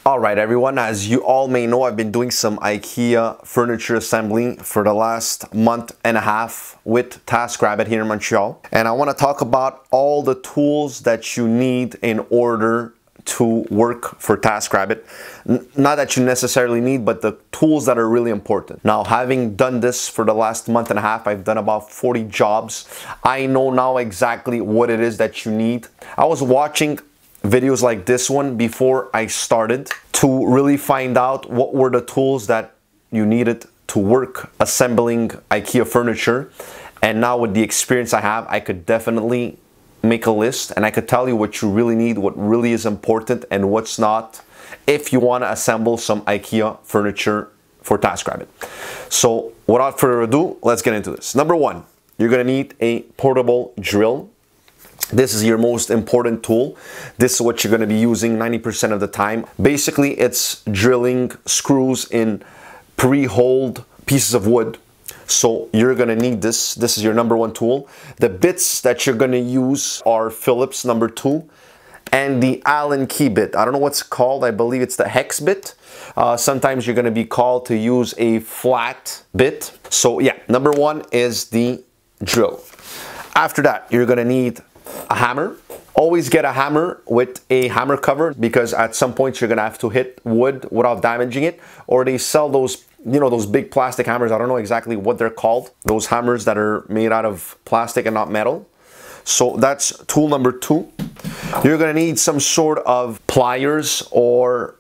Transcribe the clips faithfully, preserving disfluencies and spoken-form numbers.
Alright everyone, as you all may know, I've been doing some IKEA furniture assembly for the last month and a half with TaskRabbit here in Montreal. And I want to talk about all the tools that you need in order to work for TaskRabbit. N- not that you necessarily need, but the tools that are really important. Now, having done this for the last month and a half, I've done about forty jobs. I know now exactly what it is that you need. I was watching videos like this one before I started to really find out what were the tools that you needed to work assembling IKEA furniture. And now with the experience I have, I could definitely make a list and I could tell you what you really need, what really is important and what's not, if you want to assemble some IKEA furniture for TaskRabbit. So without further ado, let's get into this. Number one, you're going to need a portable drill. This is your most important tool. This is what you're going to be using ninety percent of the time. Basically, it's drilling screws in pre-holed pieces of wood. So you're going to need this. This is your number one tool. The bits that you're going to use are Phillips number two and the Allen key bit. I don't know what's called. I believe it's the hex bit. Uh, sometimes you're going to be called to use a flat bit. So yeah, number one is the drill. After that, you're going to need a hammer. Always get a hammer with a hammer cover, because at some point you're gonna have to hit wood without damaging it. Or they sell those, you know, those big plastic hammers. I don't know exactly what they're called. Those hammers that are made out of plastic and not metal. So that's tool number two. You're gonna need some sort of pliers or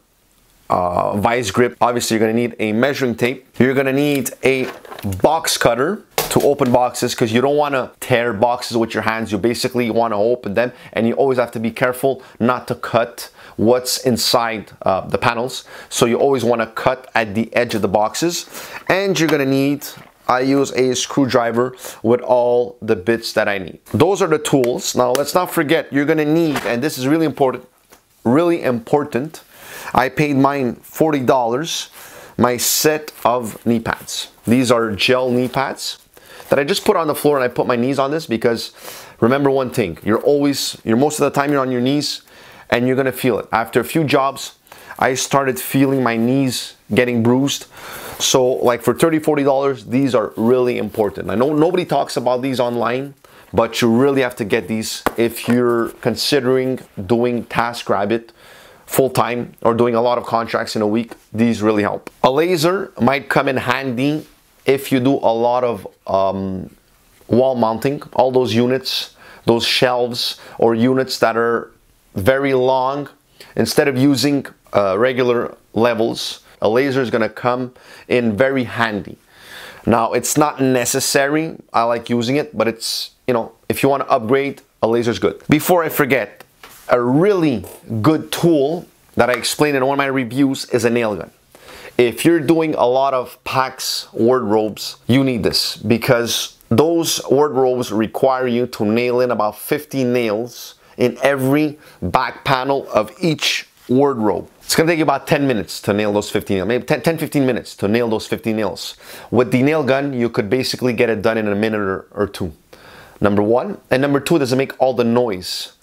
uh, vice grip. Obviously, you're gonna need a measuring tape. You're gonna need a box cutter to open boxes, because you don't want to tear boxes with your hands. You basically want to open them, and you always have to be careful not to cut what's inside uh, the panels. So you always want to cut at the edge of the boxes. And you're going to need, I use a screwdriver with all the bits that I need. Those are the tools. Now let's not forget, you're going to need, and this is really important, really important, I paid mine forty dollars, my set of knee pads. These are gel knee pads that I just put on the floor, and I put my knees on this because remember one thing, you're always, you're most of the time you're on your knees and you're gonna feel it. After a few jobs, I started feeling my knees getting bruised. So like for thirty, forty dollars, these are really important. I know nobody talks about these online, but you really have to get these if you're considering doing TaskRabbit full-time or doing a lot of contracts in a week. These really help. A laser might come in handy if you do a lot of um, wall mounting, all those units, those shelves or units that are very long. Instead of using uh, regular levels, a laser is going to come in very handy. Now, it's not necessary. I like using it, but it's, you know, if you want to upgrade, a laser is good. Before I forget, a really good tool that I explained in one of my reviews is a nail gun. If you're doing a lot of PAX wardrobes, you need this, because those wardrobes require you to nail in about fifty nails in every back panel of each wardrobe. It's gonna take you about ten minutes to nail those fifteen nails, maybe ten, fifteen minutes to nail those fifty nails. With the nail gun, you could basically get it done in a minute or, or two. Number one. And number two, it doesn't make all the noise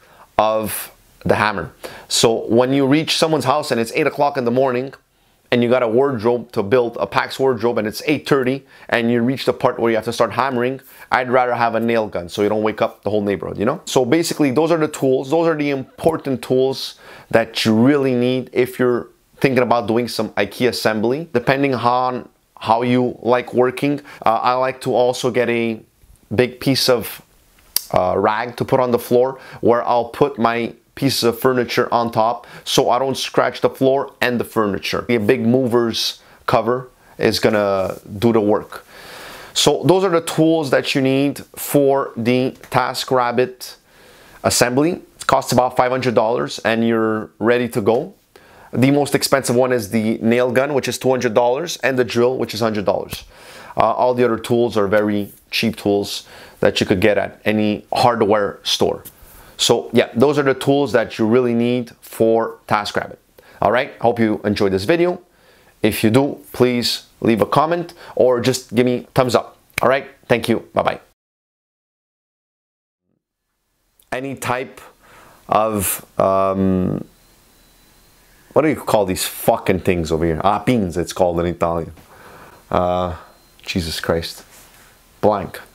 of the hammer. So when you reach someone's house and it's eight o'clock in the morning, and you got a wardrobe to build, a PAX wardrobe, and it's eight thirty, and you reach the part where you have to start hammering, I'd rather have a nail gun so you don't wake up the whole neighborhood, you know? So basically, those are the tools, those are the important tools that you really need if you're thinking about doing some IKEA assembly. Depending on how you like working, uh, I like to also get a big piece of uh, rag to put on the floor where I'll put my pieces of furniture on top so I don't scratch the floor and the furniture. A big movers cover is gonna do the work. So those are the tools that you need for the TaskRabbit assembly. It costs about five hundred dollars and you're ready to go. The most expensive one is the nail gun, which is two hundred dollars, and the drill, which is one hundred dollars. Uh, all the other tools are very cheap tools that you could get at any hardware store. So yeah, those are the tools that you really need for TaskRabbit. All right, hope you enjoyed this video. If you do, please leave a comment or just give me thumbs up. All right, thank you, bye-bye. Any type of um, what do you call these fucking things over here? Ah, pins, it's called in Italian. Uh, Jesus Christ. Blank.